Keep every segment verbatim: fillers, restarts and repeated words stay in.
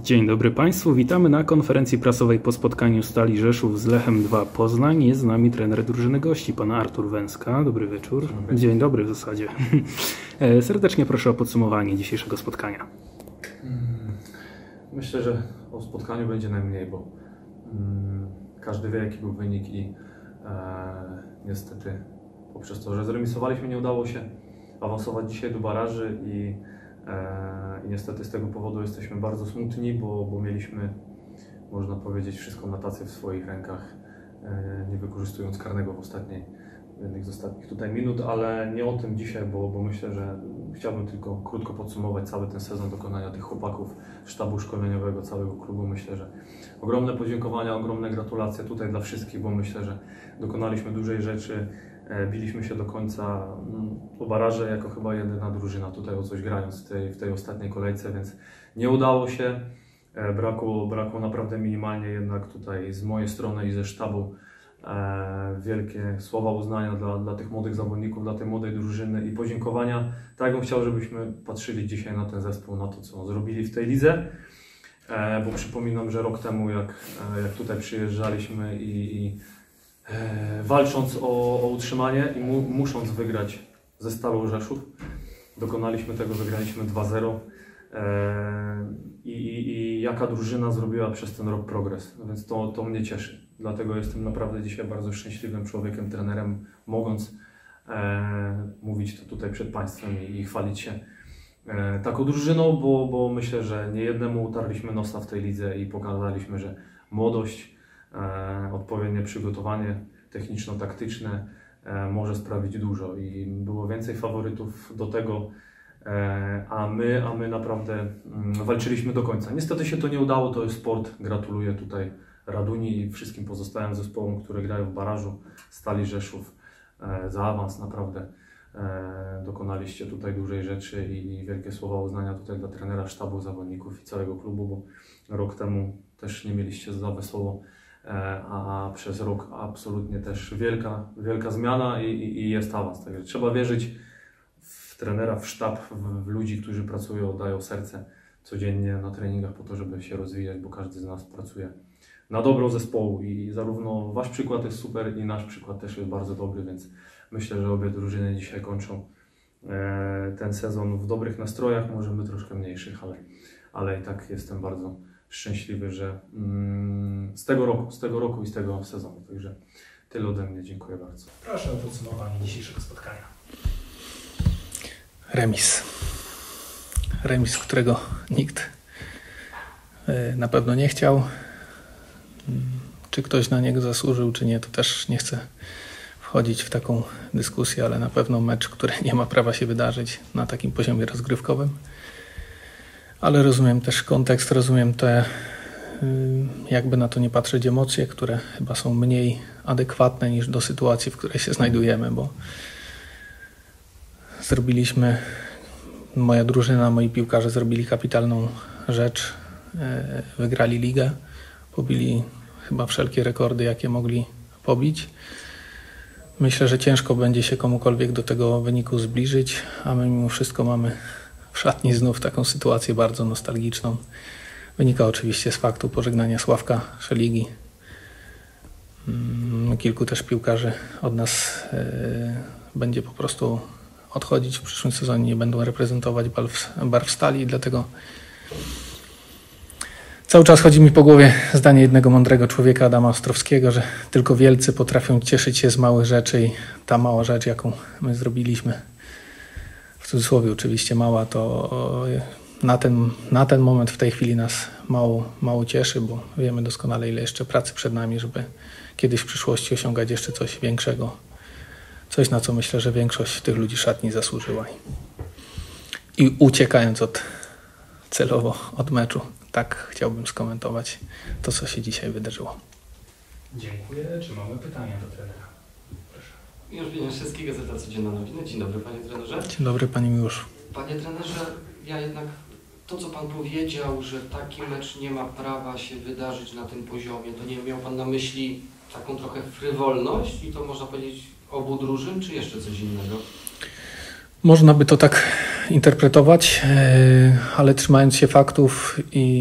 Dzień dobry Państwu, witamy na konferencji prasowej po spotkaniu Stali Rzeszów z Lechem dwa Poznań. Jest z nami trener drużyny gości, pan Artur Węska. Dobry wieczór. Dzień dobry, Dzień dobry w zasadzie. Serdecznie proszę o podsumowanie dzisiejszego spotkania. Myślę, że o spotkaniu będzie najmniej, bo um, każdy wie, jaki był wynik i e, niestety poprzez to, że zremisowaliśmy, nie udało się awansować dzisiaj do baraży i I niestety z tego powodu jesteśmy bardzo smutni, bo, bo mieliśmy, można powiedzieć, wszystko na tacy w swoich rękach, nie wykorzystując karnego w ostatniej, w jednych z ostatnich tutaj minut, ale nie o tym dzisiaj, bo, bo myślę, że chciałbym tylko krótko podsumować cały ten sezon dokonania tych chłopaków, sztabu szkoleniowego, całego klubu. Myślę, że ogromne podziękowania, ogromne gratulacje tutaj dla wszystkich, bo myślę, że dokonaliśmy dużej rzeczy. Biliśmy się do końca po baraże jako chyba jedyna drużyna tutaj o coś grając w tej, w tej ostatniej kolejce, więc nie udało się. Brakło, brakło naprawdę minimalnie jednak tutaj z mojej strony i ze sztabu e, wielkie słowa uznania dla, dla tych młodych zawodników, dla tej młodej drużyny i podziękowania. Tak bym chciał, żebyśmy patrzyli dzisiaj na ten zespół, na to, co zrobili w tej lidze, e, bo przypominam, że rok temu jak, jak tutaj przyjeżdżaliśmy i, i walcząc o, o utrzymanie i mu, musząc wygrać ze Stalą Rzeszów, dokonaliśmy tego, wygraliśmy dwa zero i, i, i jaka drużyna zrobiła przez ten rok progres, więc to, to mnie cieszy. Dlatego jestem naprawdę dzisiaj bardzo szczęśliwym człowiekiem, trenerem, mogąc e, mówić to tutaj przed Państwem i, i chwalić się e, taką drużyną, bo, bo myślę, że niejednemu utarliśmy nosa w tej lidze i pokazaliśmy, że młodość, E, odpowiednie przygotowanie techniczno-taktyczne e, może sprawić dużo i było więcej faworytów do tego, e, a, my, a my naprawdę mm, walczyliśmy do końca. Niestety się to nie udało, to jest sport. Gratuluję tutaj Raduni i wszystkim pozostałym zespołom, które grają w barażu Stali Rzeszów e, za awans. Naprawdę e, dokonaliście tutaj dużej rzeczy i, i wielkie słowa uznania tutaj dla trenera, sztabu, zawodników i całego klubu, bo rok temu też nie mieliście za wesoło. A przez rok absolutnie też wielka, wielka zmiana i, i, i jest awans. Także trzeba wierzyć w trenera, w sztab, w, w ludzi, którzy pracują, oddają serce codziennie na treningach po to, żeby się rozwijać, bo każdy z nas pracuje na dobro zespołu i zarówno Wasz przykład jest super i nasz przykład też jest bardzo dobry, więc myślę, że obie drużyny dzisiaj kończą e, ten sezon w dobrych nastrojach, może my troszkę mniejszych, ale, ale i tak jestem bardzo szczęśliwy, że mm, z tego roku, z tego roku i z tego sezonu. Także tyle ode mnie. Dziękuję bardzo. Proszę o podsumowanie dzisiejszego spotkania. Remis. Remis, którego nikt na pewno nie chciał. Czy ktoś na niego zasłużył, czy nie, to też nie chcę wchodzić w taką dyskusję, ale na pewno mecz, który nie ma prawa się wydarzyć na takim poziomie rozgrywkowym. Ale rozumiem też kontekst, rozumiem te, jakby na to nie patrzeć, emocje, które chyba są mniej adekwatne niż do sytuacji, w której się znajdujemy, bo zrobiliśmy, moja drużyna, moi piłkarze zrobili kapitalną rzecz, wygrali ligę, pobili chyba wszelkie rekordy, jakie mogli pobić. Myślę, że ciężko będzie się komukolwiek do tego wyniku zbliżyć, a my mimo wszystko mamy w szatni znów taką sytuację bardzo nostalgiczną. Wynika oczywiście z faktu pożegnania Sławka Szeligi. Kilku też piłkarzy od nas będzie po prostu odchodzić w przyszłym sezonie, nie będą reprezentować barw Stali, dlatego cały czas chodzi mi po głowie zdanie jednego mądrego człowieka, Adama Ostrowskiego, że tylko wielcy potrafią cieszyć się z małych rzeczy i ta mała rzecz, jaką my zrobiliśmy, w cudzysłowie oczywiście mała, to na ten, na ten moment w tej chwili nas mało, mało cieszy, bo wiemy doskonale, ile jeszcze pracy przed nami, żeby kiedyś w przyszłości osiągać jeszcze coś większego. Coś, na co myślę, że większość tych ludzi szatni zasłużyła. I uciekając od, celowo od meczu, tak chciałbym skomentować to, co się dzisiaj wydarzyło. Dziękuję. Czy mamy pytania do trenera? Miłosz Wieniawski, Gazeta Codzienna Nowiny. Dzień dobry, panie trenerze. Dzień dobry, panie Miłoszu. Panie trenerze, ja jednak to, co pan powiedział, że taki mecz nie ma prawa się wydarzyć na tym poziomie, to nie miał pan na myśli taką trochę frywolność i to można powiedzieć obu drużyn, czy jeszcze coś innego? Można by to tak interpretować, ale trzymając się faktów i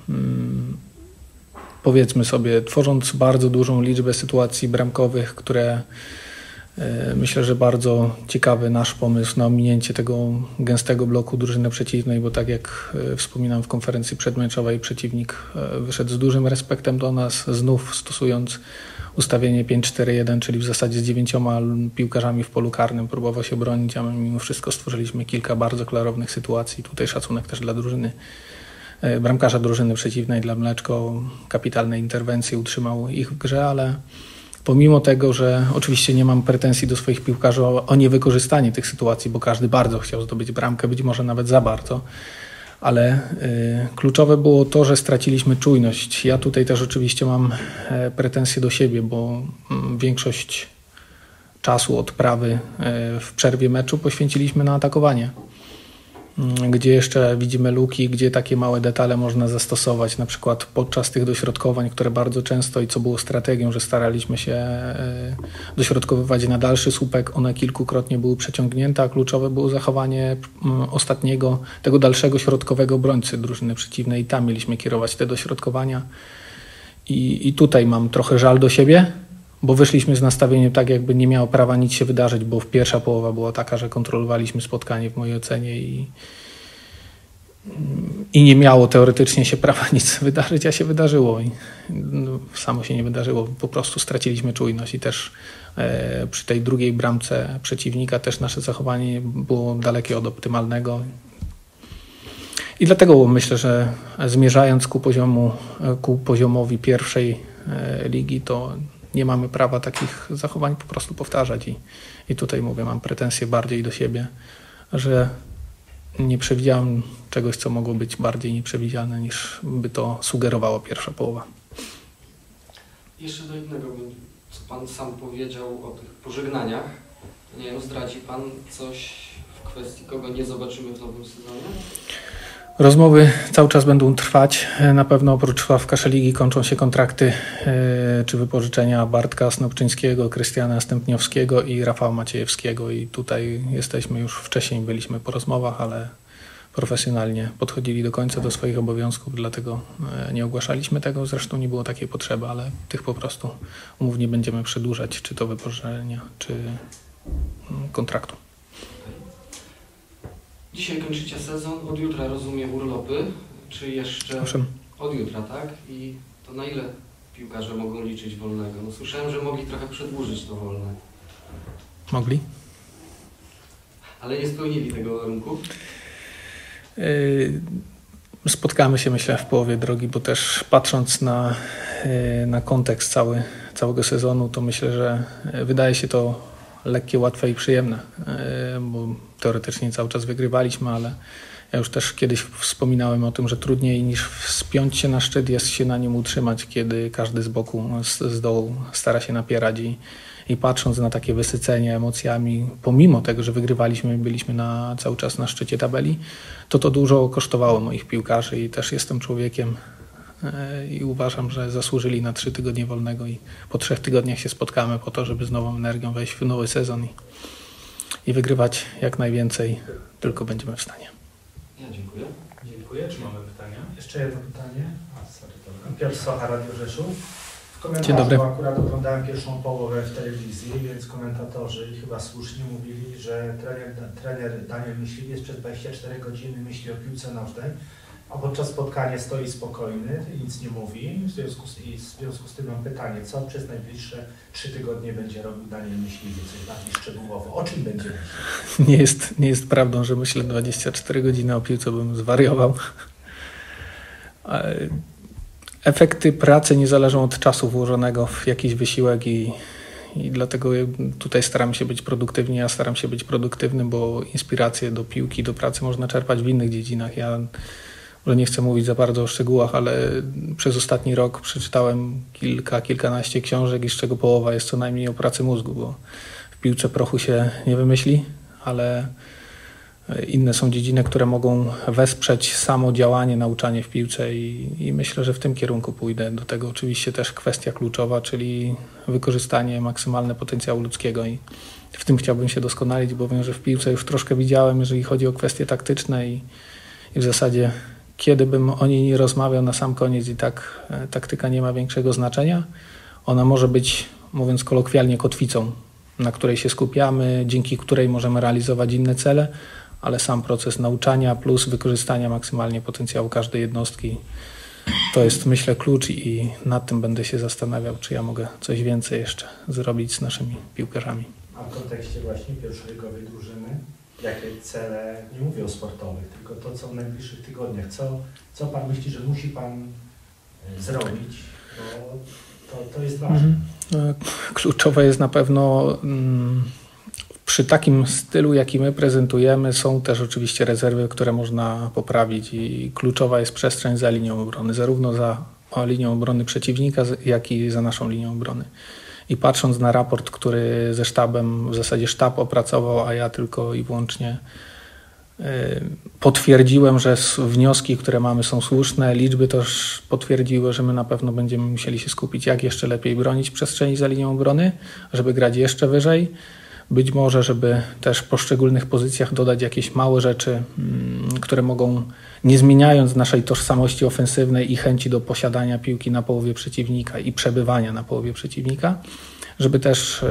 powiedzmy sobie, tworząc bardzo dużą liczbę sytuacji bramkowych, które myślę, że bardzo ciekawy nasz pomysł na ominięcie tego gęstego bloku drużyny przeciwnej, bo tak jak wspominam w konferencji przedmeczowej, przeciwnik wyszedł z dużym respektem do nas, znów stosując ustawienie pięć cztery jeden, czyli w zasadzie z dziewięcioma piłkarzami w polu karnym, próbował się bronić, a my mimo wszystko stworzyliśmy kilka bardzo klarownych sytuacji. Tutaj szacunek też dla drużyny, bramkarza drużyny przeciwnej, dla Mleczko, kapitalnej interwencji, utrzymał ich w grze, ale pomimo tego, że oczywiście nie mam pretensji do swoich piłkarzy o, o niewykorzystanie tych sytuacji, bo każdy bardzo chciał zdobyć bramkę, być może nawet za bardzo, ale y, kluczowe było to, że straciliśmy czujność. Ja tutaj też oczywiście mam e, pretensje do siebie, bo m, większość czasu odprawy e, w przerwie meczu poświęciliśmy na atakowanie, m, gdzie jeszcze widzimy luki, gdzie takie małe detale można zastosować, na przykład podczas tych dośrodkowań, które bardzo często i co było strategią, że staraliśmy się e, dośrodkowywać na dalszy słupek, one kilkukrotnie były przeciągnięte, a kluczowe było zachowanie m, ostatniego, tego dalszego środkowego obrońcy drużyny przeciwnej i tam mieliśmy kierować te dośrodkowania. I, i tutaj mam trochę żal do siebie, bo wyszliśmy z nastawieniem tak, jakby nie miało prawa nic się wydarzyć, bo pierwsza połowa była taka, że kontrolowaliśmy spotkanie w mojej ocenie i, i nie miało teoretycznie się prawa nic wydarzyć, a się wydarzyło. I, no, samo się nie wydarzyło, po prostu straciliśmy czujność i też e, przy tej drugiej bramce przeciwnika też nasze zachowanie było dalekie od optymalnego. I dlatego myślę, że zmierzając ku, poziomu, ku poziomowi pierwszej e, ligi, to nie mamy prawa takich zachowań po prostu powtarzać. I, i tutaj mówię, mam pretensje bardziej do siebie, że nie przewidziałem czegoś, co mogło być bardziej nieprzewidziane, niż by to sugerowała pierwsza połowa. Jeszcze do jednego, co Pan sam powiedział o tych pożegnaniach. Nie wiem, zdradzi Pan coś w kwestii, kogo nie zobaczymy w nowym sezonie? Rozmowy cały czas będą trwać. Na pewno oprócz Sławka Ligi kończą się kontrakty czy wypożyczenia Bartka Snopczyńskiego, Krystiana Stępniowskiego i Rafała Maciejewskiego. I tutaj jesteśmy już wcześniej, byliśmy po rozmowach, ale profesjonalnie podchodzili do końca do swoich obowiązków, dlatego nie ogłaszaliśmy tego. Zresztą nie było takiej potrzeby, ale tych po prostu umów nie będziemy przedłużać, czy to wypożyczenia, czy kontraktu. Dzisiaj kończycie sezon, od jutra rozumiem urlopy, czy jeszcze Owszem. Od jutra, tak? I to na ile piłkarze mogą liczyć wolnego? No słyszałem, że mogli trochę przedłużyć to wolne. Mogli? Ale nie spełnili tego warunku? Yy, spotkamy się, myślę, w połowie drogi, bo też patrząc na, yy, na kontekst cały, całego sezonu, to myślę, że wydaje się to lekkie, łatwe i przyjemne, bo teoretycznie cały czas wygrywaliśmy, ale ja już też kiedyś wspominałem o tym, że trudniej niż wspiąć się na szczyt jest się na nim utrzymać, kiedy każdy z boku, z, z dołu stara się napierać i, i patrząc na takie wysycenie emocjami, pomimo tego, że wygrywaliśmy, byliśmy na, cały czas na szczycie tabeli, to to dużo kosztowało moich piłkarzy i też jestem człowiekiem i uważam, że zasłużyli na trzy tygodnie wolnego i po trzech tygodniach się spotkamy po to, żeby z nową energią wejść w nowy sezon i, i wygrywać jak najwięcej, tylko będziemy w stanie. Ja dziękuję. Dziękuję. Czy mamy pytania? Jeszcze jedno pytanie. A, sorry, dobra. Piotr Socha, Radio Rzeszów. W komentarzu Dzień dobry. akurat oglądałem pierwszą połowę w telewizji, więc komentatorzy chyba słusznie mówili, że trener, trener Daniel Myśliwiec przez dwadzieścia cztery godziny myśli o piłce nożnej, a podczas spotkania stoi spokojny i nic nie mówi. W związku z, i w związku z tym mam pytanie, co przez najbliższe trzy tygodnie będzie robił Daniel Myśliwiec, coś bardziej szczegółowo. O czym będzie myślał? Nie jest, nie jest prawdą, że myślę dwadzieścia cztery godziny o piłce, bym zwariował. Efekty pracy nie zależą od czasu włożonego w jakiś wysiłek i, i dlatego tutaj staram się być produktywny. Ja staram się być produktywny, bo inspiracje do piłki, do pracy można czerpać w innych dziedzinach. Ja może nie chcę mówić za bardzo o szczegółach, ale przez ostatni rok przeczytałem kilka, kilkanaście książek i z czego połowa jest co najmniej o pracy mózgu, bo w piłce prochu się nie wymyśli, ale inne są dziedziny, które mogą wesprzeć samo działanie, nauczanie w piłce i, i myślę, że w tym kierunku pójdę. Do tego oczywiście też kwestia kluczowa, czyli wykorzystanie maksymalne potencjału ludzkiego i w tym chciałbym się doskonalić, bo wiem, że w piłce już troszkę widziałem, jeżeli chodzi o kwestie taktyczne i, i w zasadzie kiedy bym o niej nie rozmawiał, na sam koniec i tak taktyka nie ma większego znaczenia. Ona może być, mówiąc kolokwialnie, kotwicą, na której się skupiamy, dzięki której możemy realizować inne cele, ale sam proces nauczania plus wykorzystania maksymalnie potencjału każdej jednostki to jest, myślę, klucz i nad tym będę się zastanawiał, czy ja mogę coś więcej jeszcze zrobić z naszymi piłkarzami. A w kontekście właśnie pierwszoligowej drużyny, jakie cele, nie mówię o sportowych, tylko to, co w najbliższych tygodniach, co, co Pan myśli, że musi Pan zrobić, bo to, to jest ważne. Kluczowe jest na pewno mm, przy takim stylu, jaki my prezentujemy, są też oczywiście rezerwy, które można poprawić i kluczowa jest przestrzeń za linią obrony, zarówno za linią obrony przeciwnika, jak i za naszą linią obrony. I patrząc na raport, który ze sztabem, w zasadzie sztab opracował, a ja tylko i wyłącznie potwierdziłem, że wnioski, które mamy, są słuszne. Liczby też potwierdziły, że my na pewno będziemy musieli się skupić, jak jeszcze lepiej bronić przestrzeni za linią obrony, żeby grać jeszcze wyżej. Być może, żeby też w poszczególnych pozycjach dodać jakieś małe rzeczy, które mogą, nie zmieniając naszej tożsamości ofensywnej i chęci do posiadania piłki na połowie przeciwnika i przebywania na połowie przeciwnika, żeby też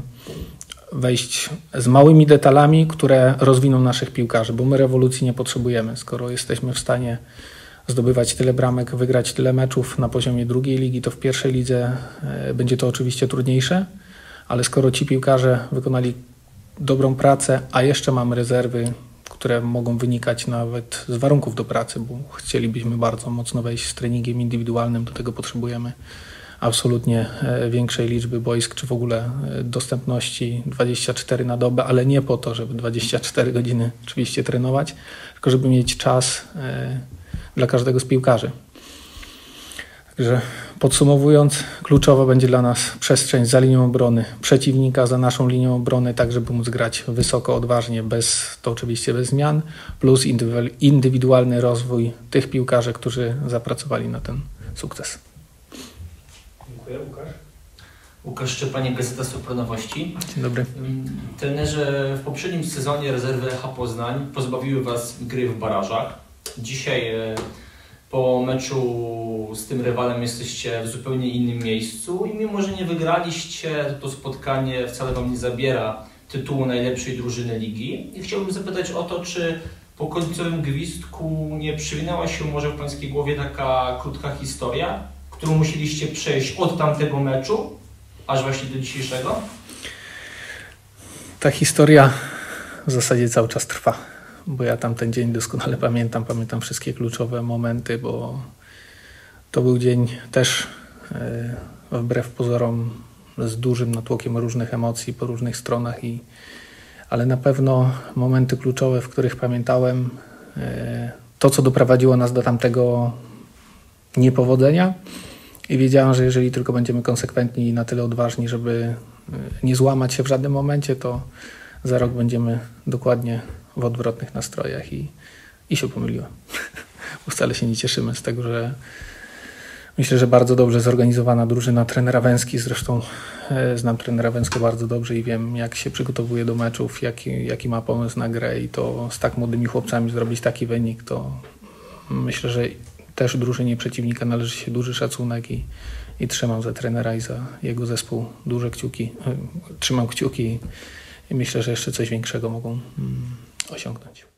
wejść z małymi detalami, które rozwiną naszych piłkarzy, bo my rewolucji nie potrzebujemy. Skoro jesteśmy w stanie zdobywać tyle bramek, wygrać tyle meczów na poziomie drugiej ligi, to w pierwszej lidze będzie to oczywiście trudniejsze, ale skoro ci piłkarze wykonali dobrą pracę, a jeszcze mamy rezerwy, które mogą wynikać nawet z warunków do pracy, bo chcielibyśmy bardzo mocno wejść z treningiem indywidualnym, do tego potrzebujemy absolutnie większej liczby boisk, czy w ogóle dostępności dwadzieścia cztery na dobę, ale nie po to, żeby dwadzieścia cztery godziny oczywiście trenować, tylko żeby mieć czas dla każdego z piłkarzy. Także podsumowując, kluczowa będzie dla nas przestrzeń za linią obrony przeciwnika, za naszą linią obrony, tak żeby móc grać wysoko, odważnie, bez, to oczywiście bez zmian, plus indywidualny rozwój tych piłkarzy, którzy zapracowali na ten sukces. Dziękuję. Łukasz? Łukasz Szczepaniak, Gazeta Sopranowości. Dzień dobry. Trenerze, w poprzednim sezonie rezerwy Lecha Poznań pozbawiły Was gry w barażach. Dzisiaj po meczu z tym rywalem jesteście w zupełnie innym miejscu i mimo, że nie wygraliście, to spotkanie wcale Wam nie zabiera tytułu najlepszej drużyny ligi. I chciałbym zapytać o to, czy po końcowym gwizdku nie przywinęła się może w Pańskiej głowie taka krótka historia, którą musieliście przejść od tamtego meczu, aż właśnie do dzisiejszego? Ta historia w zasadzie cały czas trwa, bo ja tamten dzień doskonale pamiętam, pamiętam wszystkie kluczowe momenty, bo to był dzień też yy, wbrew pozorom z dużym natłokiem różnych emocji po różnych stronach, i, ale na pewno momenty kluczowe, w których pamiętałem yy, to, co doprowadziło nas do tamtego niepowodzenia, i wiedziałem, że jeżeli tylko będziemy konsekwentni i na tyle odważni, żeby nie złamać się w żadnym momencie, to za rok będziemy dokładnie w odwrotnych nastrojach i, i się pomyliłem. Wcale się nie cieszymy z tego, że myślę, że bardzo dobrze zorganizowana drużyna trenera Węski, zresztą e, znam trenera Węskę bardzo dobrze i wiem, jak się przygotowuje do meczów, jaki, jaki ma pomysł na grę, i to z tak młodymi chłopcami zrobić taki wynik, to myślę, że też drużynie przeciwnika należy się duży szacunek i, i trzymam za trenera i za jego zespół duże kciuki. Trzymam kciuki i myślę, że jeszcze coś większego mogą mm, osiągnąć.